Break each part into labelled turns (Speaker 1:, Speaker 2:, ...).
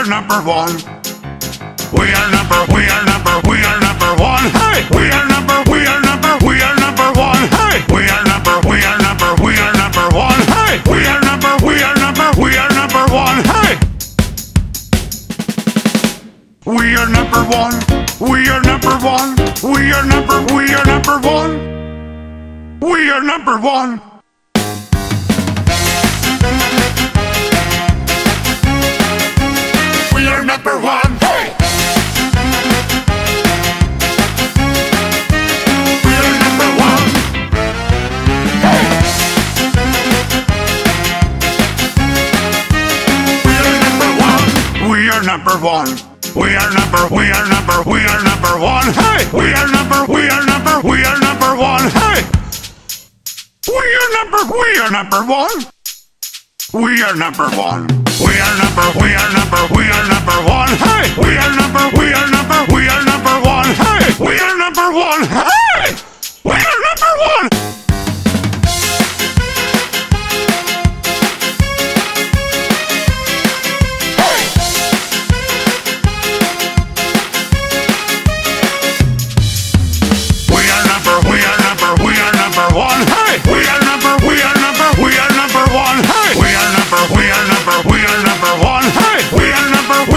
Speaker 1: are number one. We are number one. Hey, we are number one. Hey, we are number one. Hey, we are number one. Hey, we are number one. Hey, we are number one. We are number one. We are number one. We are number one. We are number one. Hey! We are number one. Hey! We are number one. We are number one. We are number one. Hey! We are number one. Hey! We are number one. We are number one. We are number one. We are number one. Hey, we are number one. Hey, we are number one. Hey, we are number one. Hey. We are number one. Hey, we are number one. Hey, we are number one. Hey, we are number one. Hey, we are number one.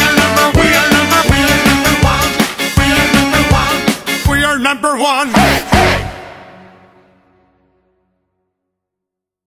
Speaker 1: Number one. Hey.